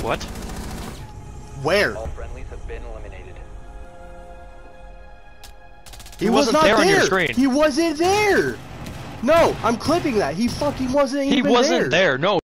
What? Where? All friendlies have been eliminated. He was wasn't not there there. on your screen. He wasn't there. No, I'm clipping that. He fucking wasn't even there. He wasn't there. No.